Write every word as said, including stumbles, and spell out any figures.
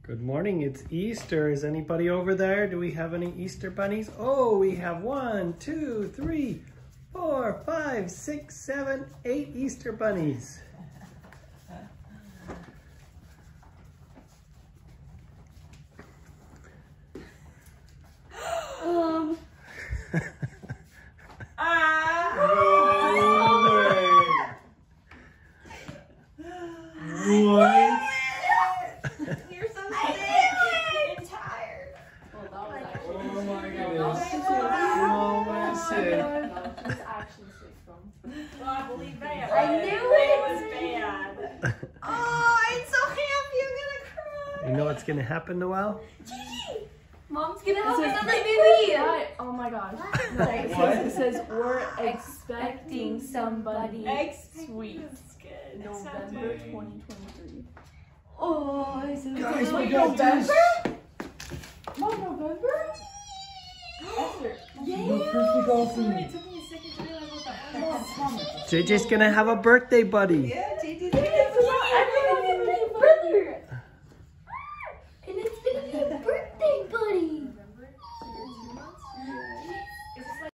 Good morning, it's Easter. Is anybody over there? Do we have any Easter bunnies? Oh, we have one, two, three, four, five, six, seven, eight Easter bunnies. um. ah! No way! What? You're so sick and tired. Well, that was actually Oh my goodness. Oh my sick. She's actually sick from. Well, I believe bad. I knew it it was bad. Oh, I'm so happy. I'm gonna cry. You know what's gonna happen, Noelle? Gigi, Mom's gonna have another baby. Oh my gosh. No, it, What? says, it says we're expecting somebody Expect- sweet. That's good. That sounds November good. twenty twenty-three. Oh, I'm so Guys, happy. we got this. Mom, November? Esther. Yeah. Look, first we go Sorry, for it took me a second to realize what that was. J J's gonna have a birthday buddy. Yeah, Gigi's Everyone has a brother.